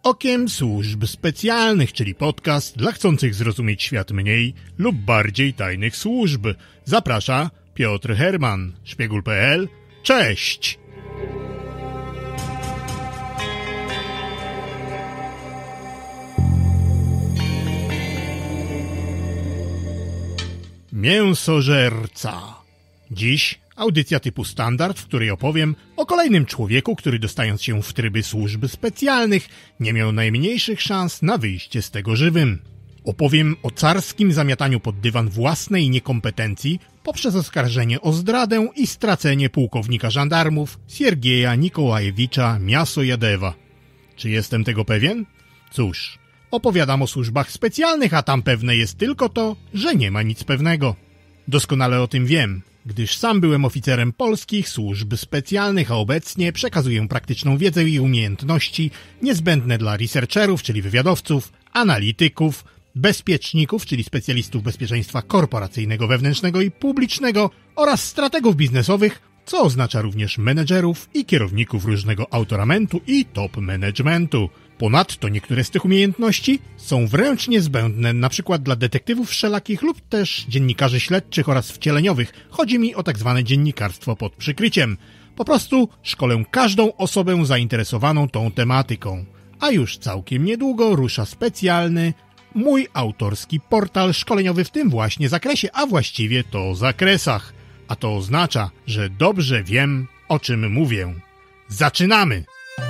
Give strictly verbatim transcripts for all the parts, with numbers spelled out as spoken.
Okiem Służb Specjalnych, czyli podcast dla chcących zrozumieć świat mniej lub bardziej tajnych służb. Zaprasza Piotr Herman, szpiegul kropka pe el. Cześć! Mięsożerca. Dziś audycja typu standard, w której opowiem o kolejnym człowieku, który dostając się w tryby służb specjalnych nie miał najmniejszych szans na wyjście z tego żywym. Opowiem o carskim zamiataniu pod dywan własnej niekompetencji poprzez oskarżenie o zdradę i stracenie pułkownika żandarmów Siergieja Nikołajewicza Miasojadewa. Czy jestem tego pewien? Cóż, opowiadam o służbach specjalnych, a tam pewne jest tylko to, że nie ma nic pewnego. Doskonale o tym wiem, gdyż sam byłem oficerem polskich służb specjalnych, a obecnie przekazuję praktyczną wiedzę i umiejętności niezbędne dla researcherów, czyli wywiadowców, analityków, bezpieczników, czyli specjalistów bezpieczeństwa korporacyjnego, wewnętrznego i publicznego oraz strategów biznesowych, co oznacza również menedżerów i kierowników różnego autoramentu i top managementu. Ponadto niektóre z tych umiejętności są wręcz niezbędne np. dla detektywów wszelakich lub też dziennikarzy śledczych oraz wcieleniowych. Chodzi mi o tak zwane dziennikarstwo pod przykryciem. Po prostu szkolę każdą osobę zainteresowaną tą tematyką. A już całkiem niedługo rusza specjalny, mój autorski portal szkoleniowy w tym właśnie zakresie, a właściwie to zakresach. A to oznacza, że dobrze wiem, o czym mówię. Zaczynamy!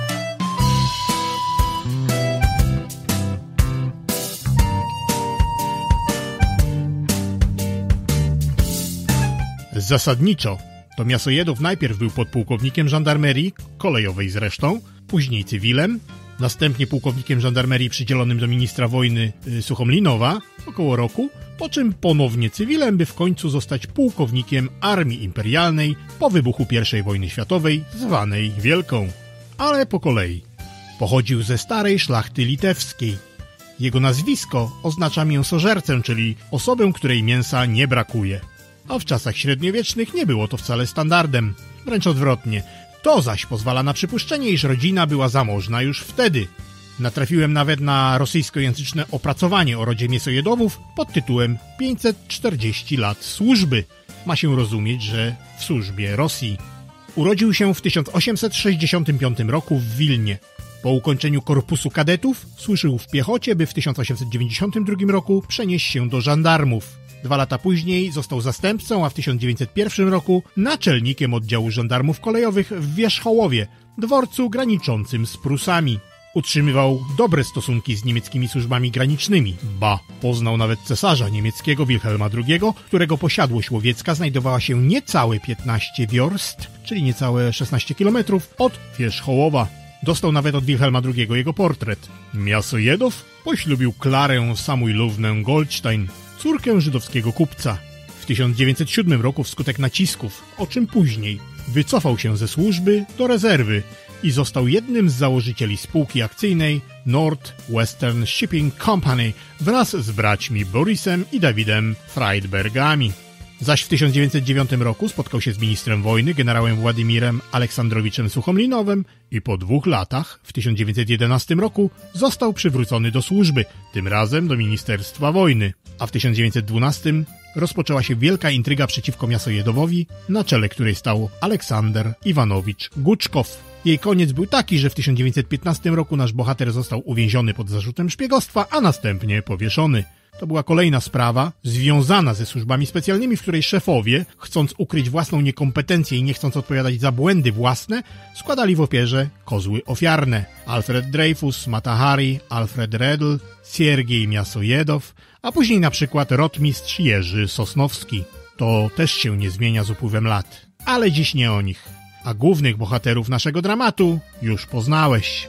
Zasadniczo to Miasojedow najpierw był podpułkownikiem żandarmerii, kolejowej zresztą, później cywilem, następnie pułkownikiem żandarmerii przydzielonym do ministra wojny Suchomlinowa około roku, po czym ponownie cywilem, by w końcu zostać pułkownikiem Armii Imperialnej po wybuchu pierwszej wojny światowej, zwanej Wielką. Ale po kolei. Pochodził ze starej szlachty litewskiej. Jego nazwisko oznacza mięsożercę, czyli osobę, której mięsa nie brakuje. A w czasach średniowiecznych nie było to wcale standardem, wręcz odwrotnie. To zaś pozwala na przypuszczenie, iż rodzina była zamożna już wtedy. Natrafiłem nawet na rosyjskojęzyczne opracowanie o rodzie Miasojedowów pod tytułem pięćset czterdzieści lat służby. Ma się rozumieć, że w służbie Rosji. Urodził się w tysiąc osiemset sześćdziesiątym piątym roku w Wilnie. Po ukończeniu korpusu kadetów służył w piechocie, by w tysiąc osiemset dziewięćdziesiątym drugim roku przenieść się do żandarmów. Dwa lata później został zastępcą, a w tysiąc dziewięćset pierwszym roku naczelnikiem oddziału żandarmów kolejowych w Wierzchołowie, dworcu graniczącym z Prusami. Utrzymywał dobre stosunki z niemieckimi służbami granicznymi. Ba, poznał nawet cesarza niemieckiego Wilhelma drugiego, którego posiadłość łowiecka znajdowała się niecałe piętnaście wiorst, czyli niecałe szesnaście kilometrów od Wierzchołowa. Dostał nawet od Wilhelma drugiego jego portret. Miasojedow poślubił Klarę Samuilównę Goldstein, córkę żydowskiego kupca. W tysiąc dziewięćset siódmym roku wskutek nacisków, o czym później, wycofał się ze służby do rezerwy i został jednym z założycieli spółki akcyjnej Northwestern Shipping Company wraz z braćmi Borisem i Dawidem Friedbergami. Zaś w tysiąc dziewięćset dziewiątym roku spotkał się z ministrem wojny, generałem Władimirem Aleksandrowiczem Suchomlinowem i po dwóch latach, w tysiąc dziewięćset jedenastym roku, został przywrócony do służby, tym razem do Ministerstwa Wojny. A w tysiąc dziewięćset dwunastym rozpoczęła się wielka intryga przeciwko Miasojedowowi, na czele której stał Aleksander Iwanowicz Guczkow. Jej koniec był taki, że w tysiąc dziewięćset piętnastym roku nasz bohater został uwięziony pod zarzutem szpiegostwa, a następnie powieszony. To była kolejna sprawa związana ze służbami specjalnymi, w której szefowie, chcąc ukryć własną niekompetencję i nie chcąc odpowiadać za błędy własne, składali w ofierze kozły ofiarne. Alfred Dreyfus, Mata Hari, Alfred Redl, Siergiej Miasojedow, a później na przykład rotmistrz Jerzy Sosnowski. To też się nie zmienia z upływem lat. Ale dziś nie o nich. A głównych bohaterów naszego dramatu już poznałeś.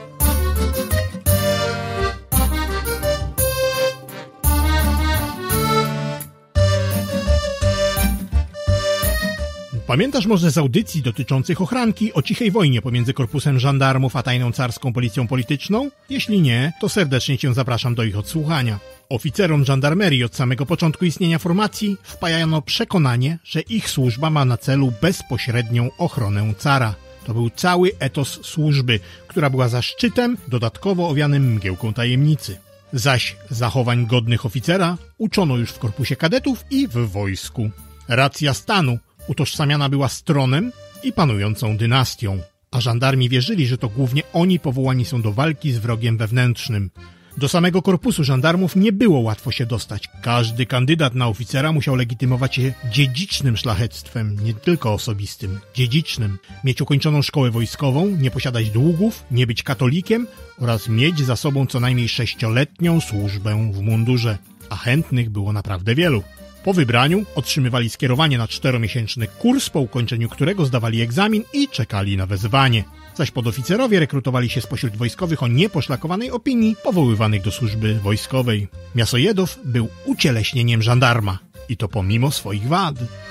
Pamiętasz może z audycji dotyczących ochranki o cichej wojnie pomiędzy korpusem żandarmów a tajną carską policją polityczną? Jeśli nie, to serdecznie cię zapraszam do ich odsłuchania. Oficerom żandarmerii od samego początku istnienia formacji wpajano przekonanie, że ich służba ma na celu bezpośrednią ochronę cara. To był cały etos służby, która była zaszczytem dodatkowo owianym mgiełką tajemnicy. Zaś zachowań godnych oficera uczono już w korpusie kadetów i w wojsku. Racja stanu utożsamiana była z tronem i panującą dynastią, a żandarmi wierzyli, że to głównie oni powołani są do walki z wrogiem wewnętrznym. Do samego korpusu żandarmów nie było łatwo się dostać. Każdy kandydat na oficera musiał legitymować się dziedzicznym szlachectwem, nie tylko osobistym, dziedzicznym, mieć ukończoną szkołę wojskową, nie posiadać długów, nie być katolikiem oraz mieć za sobą co najmniej sześcioletnią służbę w mundurze, a chętnych było naprawdę wielu. Po wybraniu otrzymywali skierowanie na czteromiesięczny kurs, po ukończeniu którego zdawali egzamin i czekali na wezwanie. Zaś podoficerowie rekrutowali się spośród wojskowych o nieposzlakowanej opinii, powoływanych do służby wojskowej. Miasojedow był ucieleśnieniem żandarma. I to pomimo swoich wad.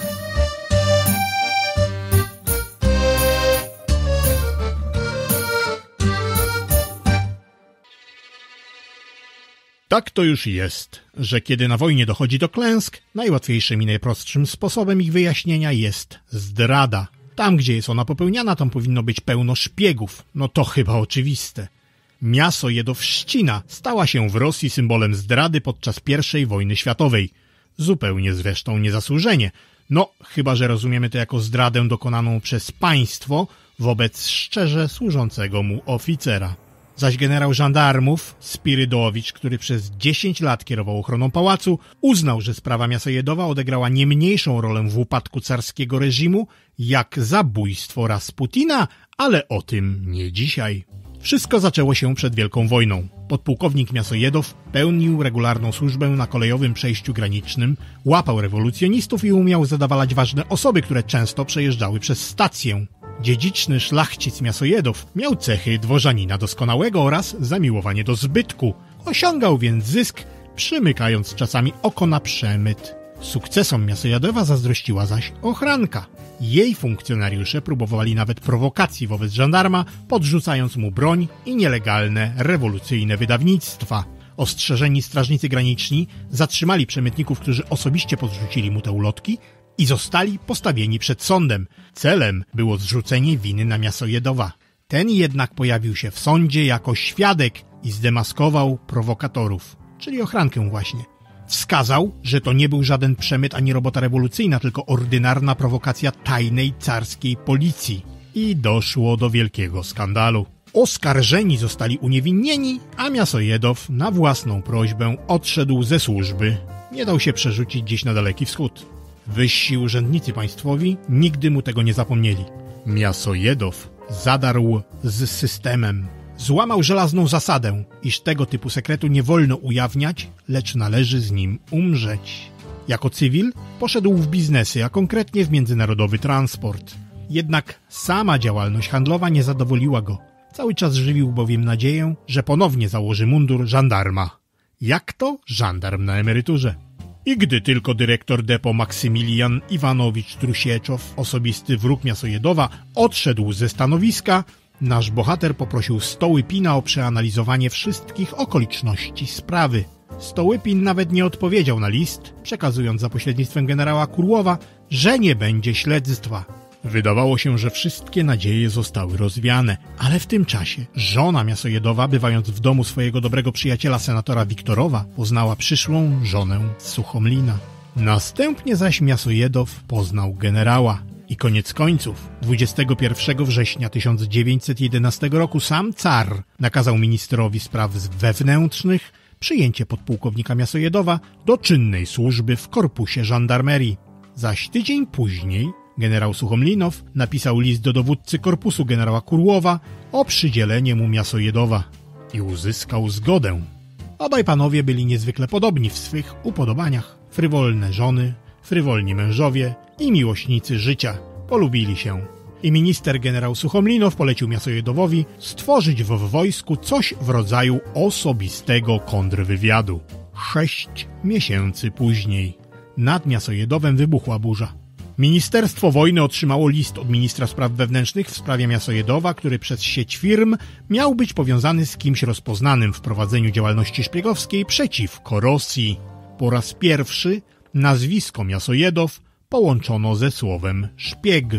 Tak to już jest, że kiedy na wojnie dochodzi do klęsk, najłatwiejszym i najprostszym sposobem ich wyjaśnienia jest zdrada. Tam, gdzie jest ona popełniana, tam powinno być pełno szpiegów. No to chyba oczywiste. Miasojedowszczyna stała się w Rosji symbolem zdrady podczas pierwszej wojny światowej. Zupełnie zresztą niezasłużenie. No, chyba że rozumiemy to jako zdradę dokonaną przez państwo wobec szczerze służącego mu oficera. Zaś generał żandarmów Spirydowicz, który przez dziesięć lat kierował ochroną pałacu, uznał, że sprawa Miasojedowa odegrała nie mniejszą rolę w upadku carskiego reżimu jak zabójstwo Rasputina, ale o tym nie dzisiaj. Wszystko zaczęło się przed Wielką Wojną. Podpułkownik Miasojedow pełnił regularną służbę na kolejowym przejściu granicznym, łapał rewolucjonistów i umiał zadawalać ważne osoby, które często przejeżdżały przez stację. Dziedziczny szlachcic Miasojedow miał cechy dworzanina doskonałego oraz zamiłowanie do zbytku. Osiągał więc zysk, przymykając czasami oko na przemyt. Sukcesom Miasojedowa zazdrościła zaś ochranka. Jej funkcjonariusze próbowali nawet prowokacji wobec żandarma, podrzucając mu broń i nielegalne, rewolucyjne wydawnictwa. Ostrzeżeni strażnicy graniczni zatrzymali przemytników, którzy osobiście podrzucili mu te ulotki, i zostali postawieni przed sądem. Celem było zrzucenie winy na Miasojedowa. Ten jednak pojawił się w sądzie jako świadek i zdemaskował prowokatorów, czyli ochrankę właśnie. Wskazał, że to nie był żaden przemyt ani robota rewolucyjna, tylko ordynarna prowokacja tajnej carskiej policji. I doszło do wielkiego skandalu. Oskarżeni zostali uniewinnieni, a Miasojedow na własną prośbę odszedł ze służby. Nie dał się przerzucić gdzieś na Daleki Wschód. Wyżsi urzędnicy państwowi nigdy mu tego nie zapomnieli. Miasojedow zadarł z systemem. Złamał żelazną zasadę, iż tego typu sekretu nie wolno ujawniać, lecz należy z nim umrzeć. Jako cywil poszedł w biznesy, a konkretnie w międzynarodowy transport. Jednak sama działalność handlowa nie zadowoliła go. Cały czas żywił bowiem nadzieję, że ponownie założy mundur żandarma. Jak to żandarm na emeryturze? I gdy tylko dyrektor depo Maksymilian Iwanowicz Trusieczow, osobisty wróg Miasojedowa, odszedł ze stanowiska, nasz bohater poprosił Stołypina o przeanalizowanie wszystkich okoliczności sprawy. Stołypin nawet nie odpowiedział na list, przekazując za pośrednictwem generała Kurłowa, że nie będzie śledztwa. Wydawało się, że wszystkie nadzieje zostały rozwiane, ale w tym czasie żona Miasojedowa, bywając w domu swojego dobrego przyjaciela senatora Wiktorowa, poznała przyszłą żonę z Suchomlina. Następnie zaś Miasojedow poznał generała. I koniec końców, dwudziestego pierwszego września tysiąc dziewięćset jedenastego roku sam car nakazał ministrowi spraw wewnętrznych przyjęcie podpułkownika Miasojedowa do czynnej służby w korpusie żandarmerii. Zaś tydzień później generał Suchomlinow napisał list do dowódcy korpusu generała Kurłowa o przydzielenie mu Miasojedowa i uzyskał zgodę. Obaj panowie byli niezwykle podobni w swych upodobaniach. Frywolne żony, frywolni mężowie i miłośnicy życia. Polubili się. I minister generał Suchomlinow polecił Miasojedowowi stworzyć w wojsku coś w rodzaju osobistego kontrwywiadu. Sześć miesięcy później nad Miasojedowem wybuchła burza. Ministerstwo Wojny otrzymało list od ministra spraw wewnętrznych w sprawie Miasojedowa, który przez sieć firm miał być powiązany z kimś rozpoznanym w prowadzeniu działalności szpiegowskiej przeciwko Rosji. Po raz pierwszy nazwisko Miasojedow połączono ze słowem szpieg.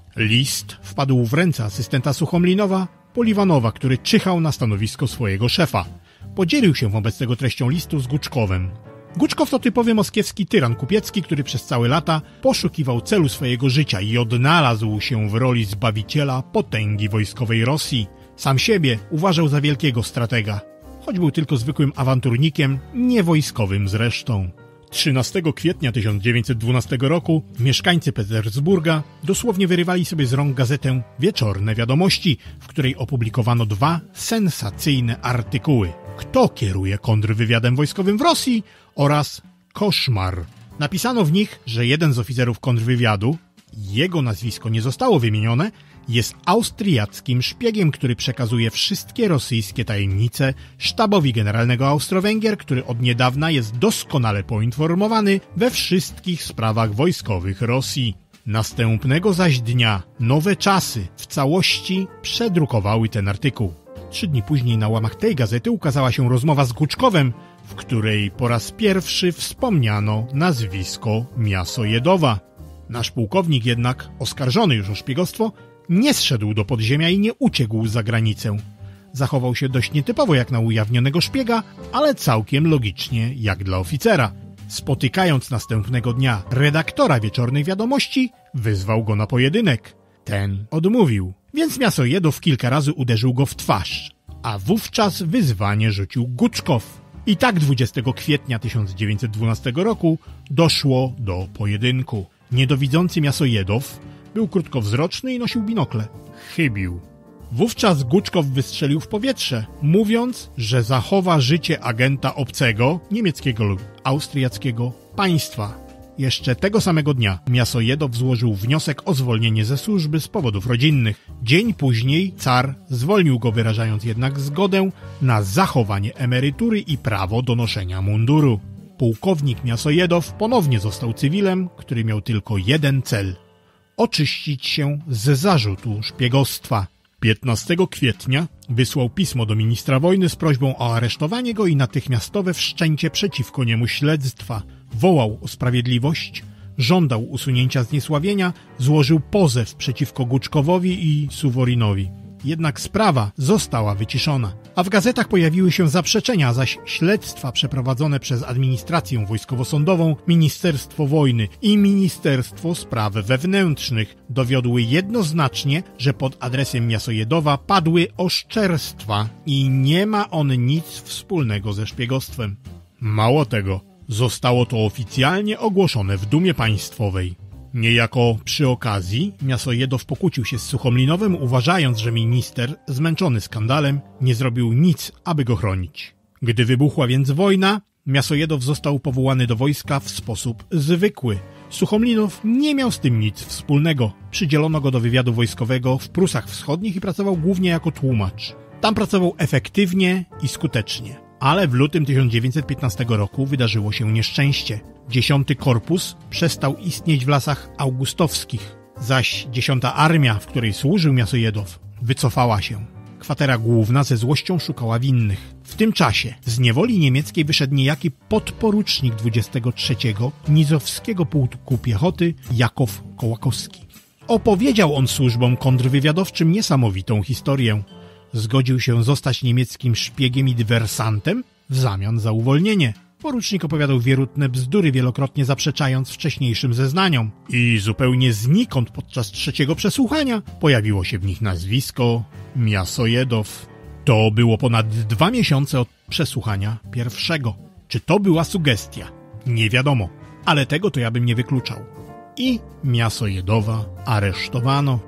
List wpadł w ręce asystenta Suchomlinowa, Poliwanowa, który czyhał na stanowisko swojego szefa. Podzielił się wobec tego treścią listu z Guczkowem. Guczkow to typowy moskiewski tyran kupiecki, który przez całe lata poszukiwał celu swojego życia i odnalazł się w roli zbawiciela potęgi wojskowej Rosji. Sam siebie uważał za wielkiego stratega, choć był tylko zwykłym awanturnikiem, niewojskowym zresztą. trzynastego kwietnia tysiąc dziewięćset dwunastego roku mieszkańcy Petersburga dosłownie wyrywali sobie z rąk gazetę Wieczorne Wiadomości, w której opublikowano dwa sensacyjne artykuły. Kto kieruje kontrwywiadem wojskowym w Rosji oraz Koszmar. Napisano w nich, że jeden z oficerów kontrwywiadu, jego nazwisko nie zostało wymienione, jest austriackim szpiegiem, który przekazuje wszystkie rosyjskie tajemnice sztabowi generalnego Austro-Węgier, który od niedawna jest doskonale poinformowany we wszystkich sprawach wojskowych Rosji. Następnego zaś dnia Nowe Czasy w całości przedrukowały ten artykuł. Trzy dni później na łamach tej gazety ukazała się rozmowa z Guczkowem, w której po raz pierwszy wspomniano nazwisko Miasojedowa. Nasz pułkownik jednak, oskarżony już o szpiegostwo, nie zszedł do podziemia i nie uciekł za granicę. Zachował się dość nietypowo jak na ujawnionego szpiega, ale całkiem logicznie jak dla oficera. Spotykając następnego dnia redaktora Wieczornej Wiadomości, wyzwał go na pojedynek. Ten odmówił, więc Miasojedow kilka razy uderzył go w twarz, a wówczas wyzwanie rzucił Guczkow. I tak dwudziestego kwietnia tysiąc dziewięćset dwunastego roku doszło do pojedynku. Niedowidzący Miasojedow był krótkowzroczny i nosił binokle. Chybił. Wówczas Guczkow wystrzelił w powietrze, mówiąc, że zachowa życie agenta obcego, niemieckiego lub austriackiego państwa. Jeszcze tego samego dnia Miasojedow złożył wniosek o zwolnienie ze służby z powodów rodzinnych. Dzień później car zwolnił go, wyrażając jednak zgodę na zachowanie emerytury i prawo do noszenia munduru. Pułkownik Miasojedow ponownie został cywilem, który miał tylko jeden cel – oczyścić się z zarzutu szpiegostwa. piętnastego kwietnia wysłał pismo do ministra wojny z prośbą o aresztowanie go i natychmiastowe wszczęcie przeciwko niemu śledztwa. Wołał o sprawiedliwość, żądał usunięcia zniesławienia, złożył pozew przeciwko Guczkowowi i Suworinowi. Jednak sprawa została wyciszona, a w gazetach pojawiły się zaprzeczenia, zaś śledztwa przeprowadzone przez administrację wojskowo-sądową, Ministerstwo Wojny i Ministerstwo Spraw Wewnętrznych dowiodły jednoznacznie, że pod adresem Miasojedowa padły oszczerstwa i nie ma on nic wspólnego ze szpiegostwem. Mało tego, zostało to oficjalnie ogłoszone w Dumie Państwowej. Niejako przy okazji Miasojedow pokłócił się z Suchomlinowem, uważając, że minister, zmęczony skandalem, nie zrobił nic, aby go chronić. Gdy wybuchła więc wojna, Miasojedow został powołany do wojska w sposób zwykły. Suchomlinow nie miał z tym nic wspólnego. Przydzielono go do wywiadu wojskowego w Prusach Wschodnich i pracował głównie jako tłumacz. Tam pracował efektywnie i skutecznie. Ale w lutym tysiąc dziewięćset piętnastego roku wydarzyło się nieszczęście. Dziesiąty Korpus przestał istnieć w lasach augustowskich, zaś dziesiąta Armia, w której służył Miasojedow, wycofała się. Kwatera główna ze złością szukała winnych. W tym czasie z niewoli niemieckiej wyszedł niejaki podporucznik dwudziestego trzeciego Nizowskiego Pułku Piechoty Jakow Kołakowski. Opowiedział on służbom kontrwywiadowczym niesamowitą historię. Zgodził się zostać niemieckim szpiegiem i dywersantem w zamian za uwolnienie. Porucznik opowiadał wierutne bzdury, wielokrotnie zaprzeczając wcześniejszym zeznaniom. I zupełnie znikąd podczas trzeciego przesłuchania pojawiło się w nich nazwisko Miasojedow. To było ponad dwa miesiące od przesłuchania pierwszego. Czy to była sugestia? Nie wiadomo, ale tego to ja bym nie wykluczał. I Miasojedowa aresztowano.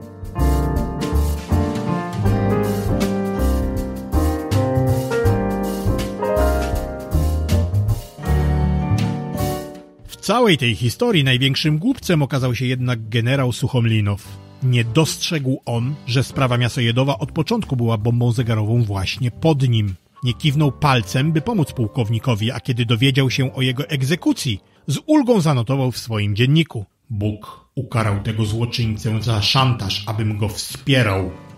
W całej tej historii największym głupcem okazał się jednak generał Suchomlinow. Nie dostrzegł on, że sprawa Miasojedowa od początku była bombą zegarową właśnie pod nim. Nie kiwnął palcem, by pomóc pułkownikowi, a kiedy dowiedział się o jego egzekucji, z ulgą zanotował w swoim dzienniku: Bóg ukarał tego złoczyńcę za szantaż, abym go wspierał.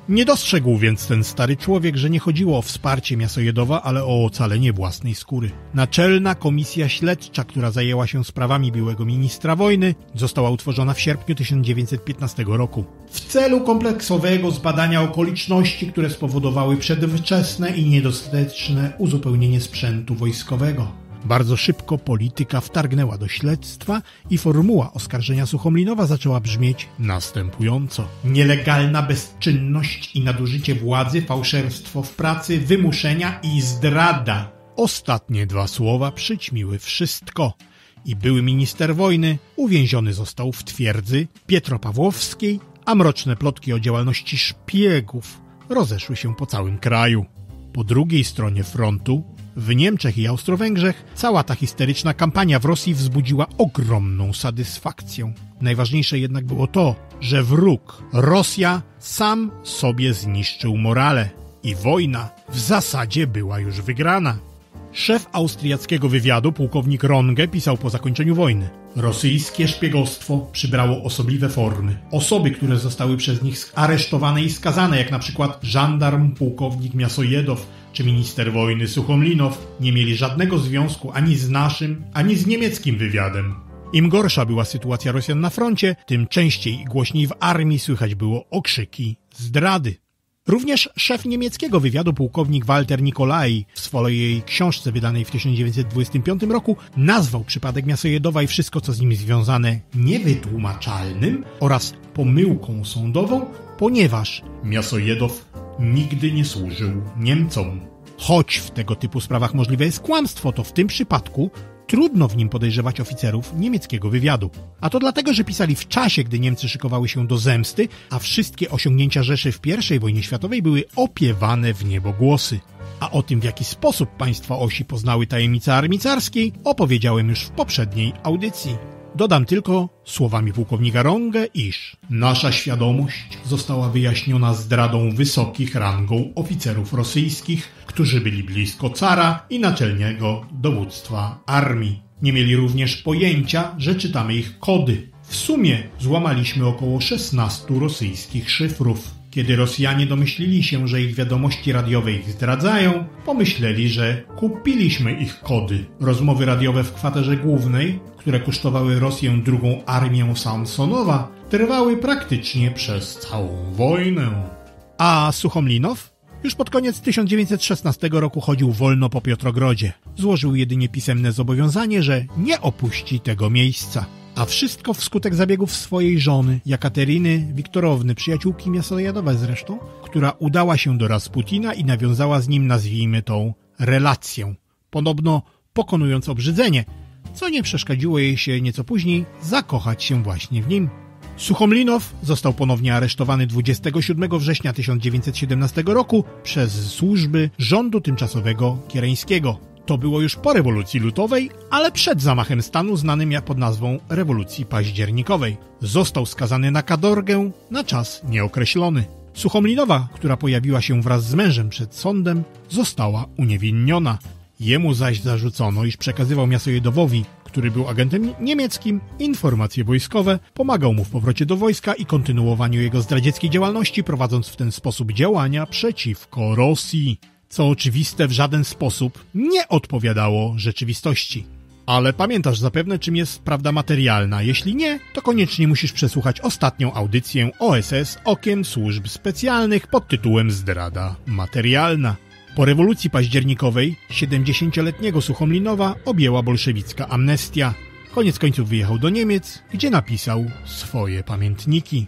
Nie dostrzegł więc ten stary człowiek, że nie chodziło o wsparcie Miasojedowa, ale o ocalenie własnej skóry. Naczelna Komisja Śledcza, która zajęła się sprawami byłego ministra wojny, została utworzona w sierpniu tysiąc dziewięćset piętnastego roku w celu kompleksowego zbadania okoliczności, które spowodowały przedwczesne i niedostateczne uzupełnienie sprzętu wojskowego. Bardzo szybko polityka wtargnęła do śledztwa i formuła oskarżenia Suchomlinowa zaczęła brzmieć następująco. Nielegalna bezczynność i nadużycie władzy, fałszerstwo w pracy, wymuszenia i zdrada. Ostatnie dwa słowa przyćmiły wszystko i były minister wojny uwięziony został w twierdzy Pietropawłowskiej, a mroczne plotki o działalności szpiegów rozeszły się po całym kraju. Po drugiej stronie frontu, w Niemczech i Austro-Węgrzech, cała ta histeryczna kampania w Rosji wzbudziła ogromną satysfakcję. Najważniejsze jednak było to, że wróg, Rosja, sam sobie zniszczył morale i wojna w zasadzie była już wygrana. Szef austriackiego wywiadu, pułkownik Runge, pisał po zakończeniu wojny: rosyjskie szpiegostwo przybrało osobliwe formy. Osoby, które zostały przez nich aresztowane i skazane, jak na przykład żandarm pułkownik Miasojedow czy minister wojny Suchomlinow, nie mieli żadnego związku ani z naszym, ani z niemieckim wywiadem. Im gorsza była sytuacja Rosjan na froncie, tym częściej i głośniej w armii słychać było okrzyki zdrady. Również szef niemieckiego wywiadu, pułkownik Walter Nikolai, w swojej książce wydanej w tysiąc dziewięćset dwudziestym piątym roku nazwał przypadek Miasojedowa i wszystko, co z nim związane, niewytłumaczalnym oraz pomyłką sądową, ponieważ Miasojedow nigdy nie służył Niemcom. Choć w tego typu sprawach możliwe jest kłamstwo, to w tym przypadku trudno w nim podejrzewać oficerów niemieckiego wywiadu. A to dlatego, że pisali w czasie, gdy Niemcy szykowały się do zemsty, a wszystkie osiągnięcia Rzeszy w pierwszej wojnie światowej były opiewane w niebogłosy. A o tym, w jaki sposób państwa osi poznały tajemnice armicarskiej, opowiedziałem już w poprzedniej audycji. Dodam tylko słowami pułkownika Runge, iż nasza świadomość została wyjaśniona zdradą wysokich rangą oficerów rosyjskich, którzy byli blisko cara i naczelnego dowództwa armii. Nie mieli również pojęcia, że czytamy ich kody. W sumie złamaliśmy około szesnastu rosyjskich szyfrów. Kiedy Rosjanie domyślili się, że ich wiadomości radiowe ich zdradzają, pomyśleli, że kupiliśmy ich kody. Rozmowy radiowe w kwaterze głównej, które kosztowały Rosję drugą armię Samsonowa, trwały praktycznie przez całą wojnę. A Suchomlinow? Już pod koniec tysiąc dziewięćset szesnastego roku chodził wolno po Piotrogrodzie. Złożył jedynie pisemne zobowiązanie, że nie opuści tego miejsca. A wszystko wskutek zabiegów swojej żony, Jakateryny Wiktorowny, przyjaciółki Miasojedowa zresztą, która udała się do Rasputina i nawiązała z nim, nazwijmy tą, relację. Podobno pokonując obrzydzenie, co nie przeszkodziło jej się nieco później zakochać się właśnie w nim. Suchomlinow został ponownie aresztowany dwudziestego siódmego września tysiąc dziewięćset siedemnastego roku przez służby rządu tymczasowego kiereńskiego. To było już po rewolucji lutowej, ale przed zamachem stanu znanym jak pod nazwą rewolucji październikowej. Został skazany na katorgę na czas nieokreślony. Suchomlinowa, która pojawiła się wraz z mężem przed sądem, została uniewinniona. Jemu zaś zarzucono, iż przekazywał Miasojedowowi, który był agentem niemieckim, informacje wojskowe, pomagał mu w powrocie do wojska i kontynuowaniu jego zdradzieckiej działalności, prowadząc w ten sposób działania przeciwko Rosji. Co oczywiste w żaden sposób nie odpowiadało rzeczywistości. Ale pamiętasz zapewne, czym jest prawda materialna. Jeśli nie, to koniecznie musisz przesłuchać ostatnią audycję O S S Okiem Służb Specjalnych pod tytułem Zdrada materialna. Po rewolucji październikowej siedemdziesięcioletniego Suchomlinowa objęła bolszewicka amnestia. Koniec końców wyjechał do Niemiec, gdzie napisał swoje pamiętniki.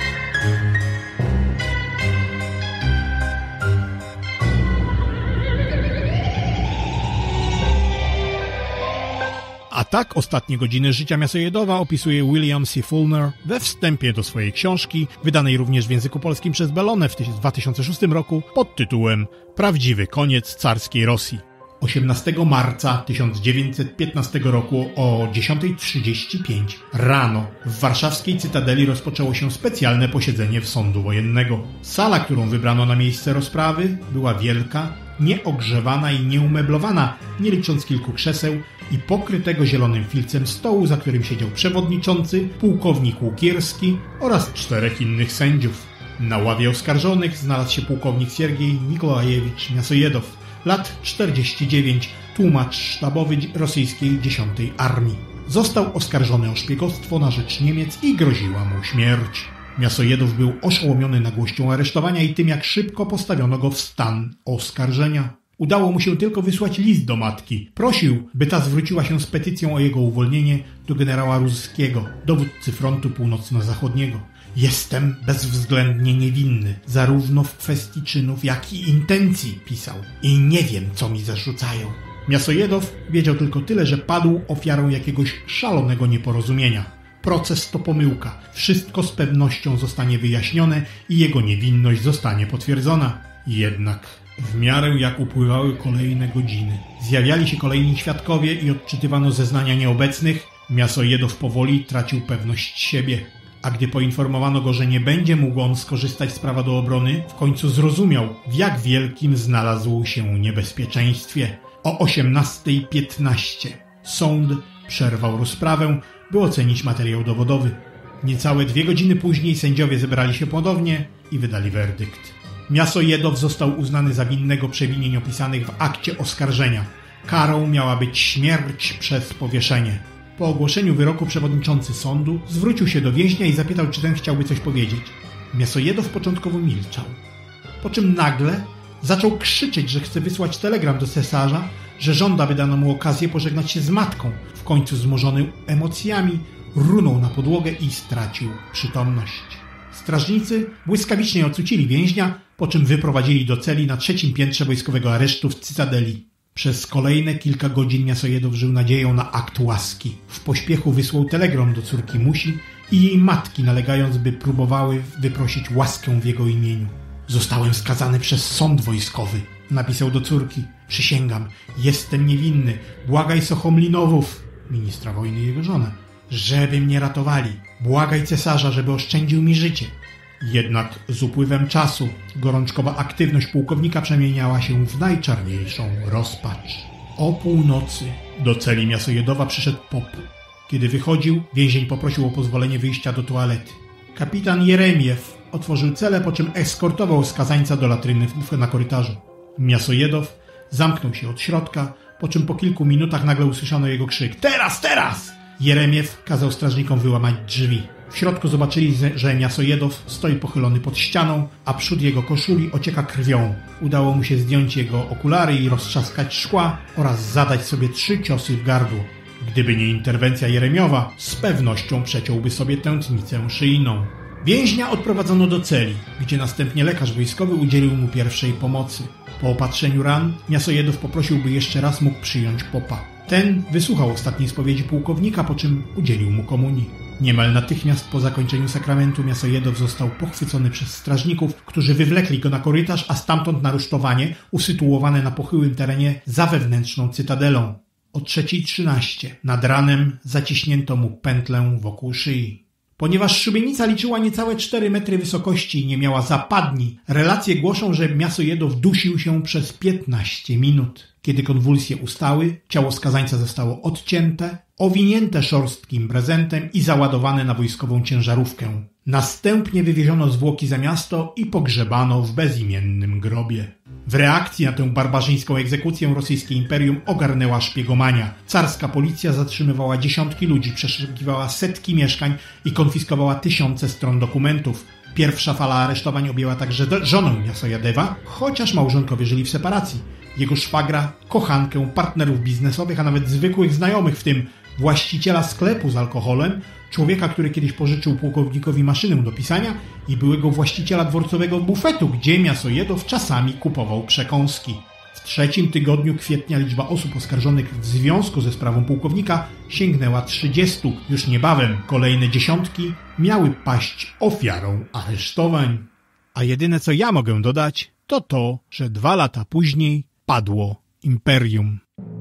A tak ostatnie godziny życia Miasojedowa opisuje William C. Fulmer we wstępie do swojej książki, wydanej również w języku polskim przez Bellone w dwa tysiące szóstym roku pod tytułem Prawdziwy koniec carskiej Rosji. osiemnastego marca tysiąc dziewięćset piętnastego roku o dziesiąta trzydzieści pięć rano w warszawskiej Cytadeli rozpoczęło się specjalne posiedzenie sądu wojennego. Sala, którą wybrano na miejsce rozprawy, była wielka, nieogrzewana i nieumeblowana, nie licząc kilku krzeseł i pokrytego zielonym filcem stołu, za którym siedział przewodniczący, pułkownik Łukierski oraz czterech innych sędziów. Na ławie oskarżonych znalazł się pułkownik Siergiej Nikolajewicz Miasojedow, lat czterdzieści dziewięć, tłumacz sztabowy rosyjskiej dziesiątej Armii. Został oskarżony o szpiegostwo na rzecz Niemiec i groziła mu śmierć. Miasojedow był oszołomiony nagłością aresztowania i tym, jak szybko postawiono go w stan oskarżenia. Udało mu się tylko wysłać list do matki. Prosił, by ta zwróciła się z petycją o jego uwolnienie do generała Ruzskiego, dowódcy frontu północno-zachodniego. Jestem bezwzględnie niewinny, zarówno w kwestii czynów, jak i intencji, pisał. I nie wiem, co mi zarzucają. Miasojedow wiedział tylko tyle, że padł ofiarą jakiegoś szalonego nieporozumienia. Proces to pomyłka. Wszystko z pewnością zostanie wyjaśnione i jego niewinność zostanie potwierdzona. Jednak w miarę jak upływały kolejne godziny, zjawiali się kolejni świadkowie i odczytywano zeznania nieobecnych, Miasojedow powoli tracił pewność siebie. A gdy poinformowano go, że nie będzie mógł on skorzystać z prawa do obrony, w końcu zrozumiał, w jak wielkim znalazł się niebezpieczeństwie. O osiemnasta piętnaście sąd przerwał rozprawę, by ocenić materiał dowodowy. Niecałe dwie godziny później sędziowie zebrali się ponownie i wydali werdykt. Miasojedow został uznany za winnego przewinień opisanych w akcie oskarżenia. Karą miała być śmierć przez powieszenie. Po ogłoszeniu wyroku przewodniczący sądu zwrócił się do więźnia i zapytał, czy ten chciałby coś powiedzieć. Miasojedow początkowo milczał. Po czym nagle zaczął krzyczeć, że chce wysłać telegram do cesarza, że żąda, by dano mu okazję pożegnać się z matką. W końcu zmorzony emocjami runął na podłogę i stracił przytomność. Strażnicy błyskawicznie ocucili więźnia, po czym wyprowadzili do celi na trzecim piętrze wojskowego aresztu w Cytadeli. Przez kolejne kilka godzin Miasojedow żył nadzieją na akt łaski. W pośpiechu wysłał telegram do córki Musi i jej matki, nalegając, by próbowały wyprosić łaskę w jego imieniu. Zostałem skazany przez sąd wojskowy, napisał do córki. Przysięgam, jestem niewinny. Błagaj Sochomlinowów, ministra wojny i jego żonę, żeby mnie ratowali. Błagaj cesarza, żeby oszczędził mi życie. Jednak z upływem czasu gorączkowa aktywność pułkownika przemieniała się w najczarniejszą rozpacz. O północy do celi Miasojedowa przyszedł pop. Kiedy wychodził, więzień poprosił o pozwolenie wyjścia do toalety. Kapitan Jeremiew otworzył celę, po czym eskortował skazańca do latryny na korytarzu. Miasojedow zamknął się od środka, po czym po kilku minutach nagle usłyszano jego krzyk: teraz, teraz! Jeremiew kazał strażnikom wyłamać drzwi. W środku zobaczyli, że Miasojedow stoi pochylony pod ścianą, a przód jego koszuli ocieka krwią. Udało mu się zdjąć jego okulary i roztrzaskać szkła oraz zadać sobie trzy ciosy w gardło. Gdyby nie interwencja Jeremiowa, z pewnością przeciąłby sobie tętnicę szyjną. Więźnia odprowadzono do celi, gdzie następnie lekarz wojskowy udzielił mu pierwszej pomocy. Po opatrzeniu ran Miasojedow poprosił, by jeszcze raz mógł przyjąć popa. Ten wysłuchał ostatniej spowiedzi pułkownika, po czym udzielił mu komunii. Niemal natychmiast po zakończeniu sakramentu Miasojedow został pochwycony przez strażników, którzy wywlekli go na korytarz, a stamtąd na rusztowanie usytuowane na pochyłym terenie za wewnętrzną cytadelą. O trzeciej trzynaście nad ranem zaciśnięto mu pętlę wokół szyi. Ponieważ szubienica liczyła niecałe cztery metry wysokości i nie miała zapadni, relacje głoszą, że Miasojedow dusił się przez piętnaście minut. Kiedy konwulsje ustały, ciało skazańca zostało odcięte, owinięte szorstkim prezentem i załadowane na wojskową ciężarówkę. Następnie wywieziono zwłoki za miasto i pogrzebano w bezimiennym grobie. W reakcji na tę barbarzyńską egzekucję rosyjskie imperium ogarnęła szpiegomania. Carska policja zatrzymywała dziesiątki ludzi, przeszukiwała setki mieszkań i konfiskowała tysiące stron dokumentów. Pierwsza fala aresztowań objęła także żonę Miasojedowa, chociaż małżonkowie żyli w separacji. Jego szwagra, kochankę, partnerów biznesowych, a nawet zwykłych znajomych, w tym właściciela sklepu z alkoholem, człowieka, który kiedyś pożyczył pułkownikowi maszynę do pisania, i byłego właściciela dworcowego bufetu, gdzie Miasojedow czasami kupował przekąski. W trzecim tygodniu kwietnia liczba osób oskarżonych w związku ze sprawą pułkownika sięgnęła trzydziestu. Już niebawem kolejne dziesiątki miały paść ofiarą aresztowań. A jedyne, co ja mogę dodać, to to, że dwa lata później padło imperium.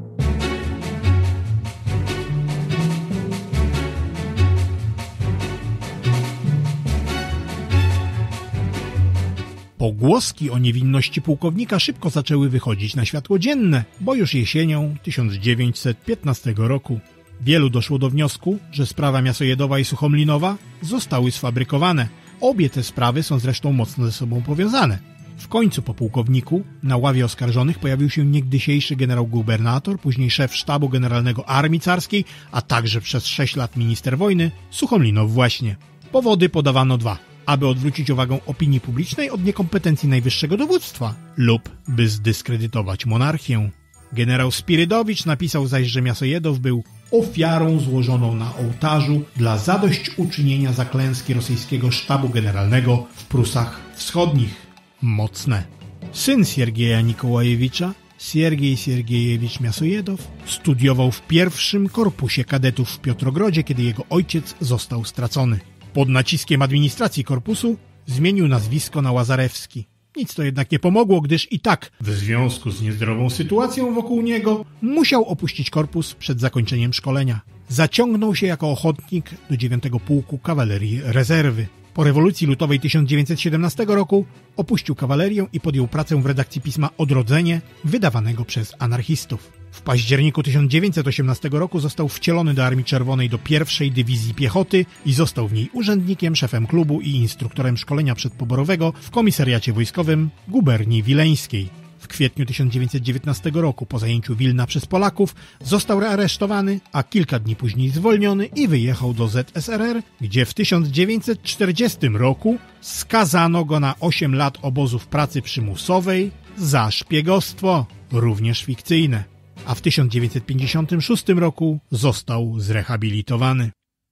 Pogłoski o niewinności pułkownika szybko zaczęły wychodzić na światło dzienne, bo już jesienią tysiąc dziewięćset piętnastego roku wielu doszło do wniosku, że sprawa Miasojedowa i Suchomlinowa zostały sfabrykowane. Obie te sprawy są zresztą mocno ze sobą powiązane. W końcu po pułkowniku na ławie oskarżonych pojawił się niegdysiejszy generał-gubernator, później szef sztabu generalnego Armii Carskiej, a także przez sześć lat minister wojny, Suchomlinow właśnie. Powody podawano dwa. Aby odwrócić uwagę opinii publicznej od niekompetencji najwyższego dowództwa lub by zdyskredytować monarchię. Generał Spirydowicz napisał zaś, że Miasojedow był ofiarą złożoną na ołtarzu dla zadośćuczynienia za klęski rosyjskiego sztabu generalnego w Prusach Wschodnich. Mocne. Syn Siergieja Nikołajewicza, Siergiej Siergiejewicz Miasojedow, studiował w pierwszym korpusie kadetów w Piotrogrodzie, kiedy jego ojciec został stracony. Pod naciskiem administracji korpusu zmienił nazwisko na Łazarewski. Nic to jednak nie pomogło, gdyż i tak, w związku z niezdrową sytuacją wokół niego, musiał opuścić korpus przed zakończeniem szkolenia. Zaciągnął się jako ochotnik do dziewiątego Pułku Kawalerii Rezerwy. Po rewolucji lutowej tysiąc dziewięćset siedemnastego roku opuścił kawalerię i podjął pracę w redakcji pisma Odrodzenie, wydawanego przez anarchistów. W październiku tysiąc dziewięćset osiemnastego roku został wcielony do Armii Czerwonej do pierwszej Dywizji Piechoty i został w niej urzędnikiem, szefem klubu i instruktorem szkolenia przedpoborowego w komisariacie wojskowym guberni wileńskiej. W kwietniu tysiąc dziewięćset dziewiętnastego roku po zajęciu Wilna przez Polaków został aresztowany, a kilka dni później zwolniony i wyjechał do Z S R R, gdzie w tysiąc dziewięćset czterdziestym roku skazano go na osiem lat obozów pracy przymusowej za szpiegostwo, również fikcyjne. A w tysiąc dziewięćset pięćdziesiątym szóstym roku został zrehabilitowany.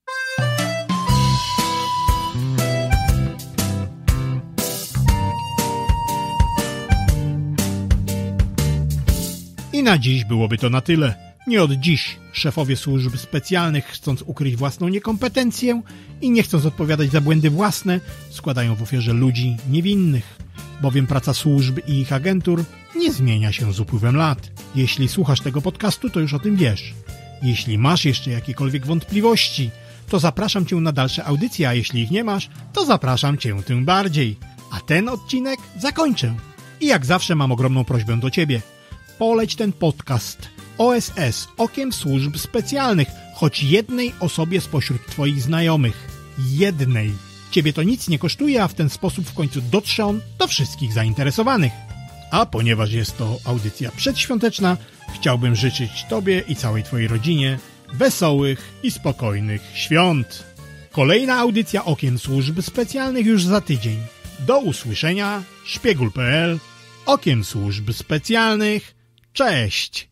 I na dziś byłoby to na tyle. Nie od dziś szefowie służb specjalnych, chcąc ukryć własną niekompetencję i nie chcąc odpowiadać za błędy własne, składają w ofierze ludzi niewinnych, bowiem praca służb i ich agentur nie zmienia się z upływem lat. Jeśli słuchasz tego podcastu, to już o tym wiesz. Jeśli masz jeszcze jakiekolwiek wątpliwości, to zapraszam Cię na dalsze audycje, a jeśli ich nie masz, to zapraszam Cię tym bardziej. A ten odcinek zakończę. I jak zawsze mam ogromną prośbę do Ciebie. Poleć ten podcast O S S okiem służb specjalnych, choć jednej osobie spośród Twoich znajomych. Jednej. Ciebie to nic nie kosztuje, a w ten sposób w końcu dotrze on do wszystkich zainteresowanych. A ponieważ jest to audycja przedświąteczna, chciałbym życzyć Tobie i całej Twojej rodzinie wesołych i spokojnych świąt. Kolejna audycja Okiem Służb Specjalnych już za tydzień. Do usłyszenia. Szpiegul kropka pe el. Okiem Służb Specjalnych. Cześć!